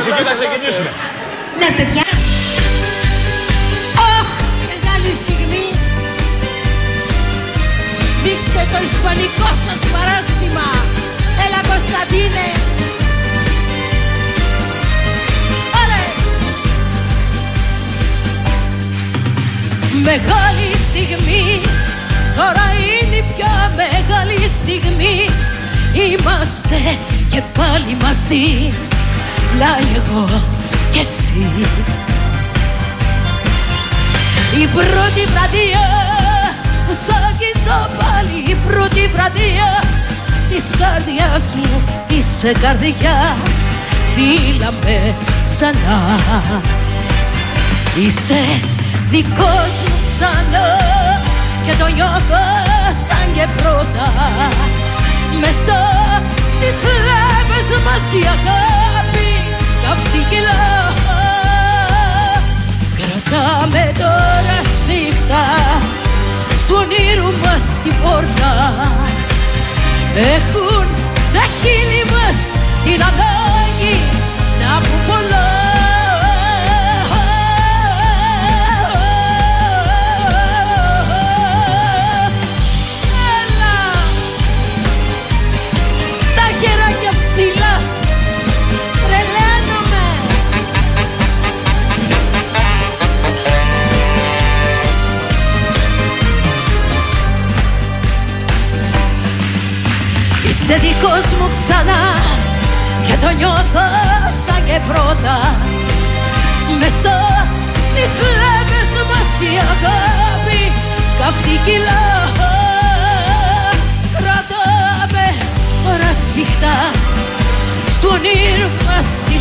μουσική θα ξεκινήσουμε. Ναι, παιδιά. Ωχ, μεγάλη στιγμή. Δείξτε το ισπανικό σας παράστημα. Έλα Κωνσταντίνε. Όλε. Μεγάλη στιγμή. Τώρα είναι η πιο μεγάλη στιγμή. Είμαστε και πάλι μαζί. Πλάι εγώ και εσύ. Η πρώτη βραδιά που σ' άγγιζα πάλι. Η πρώτη βραδιά της καρδιάς μου. Είσαι καρδιά, φίλαμε ξανά. Είσαι δικός μου ξανά. Και το νιώθω σαν και πρώτα. Μέσα στις φλέβες μας η αγάπη καυτή κιλά. Κρατάμε τώρα σφίχτα στου όνειρου μας την πόρτα. Έχουν τα χείλη μας την ανάγκη να πουν πολλά. Είσαι δικός μου ξανά και το νιώθω σαν και πρώτα. Μέσα στις φλέβες μας η αγάπη καυτή κιλά. Κρατάμε τώρα σφιχτά στου όνειρου μας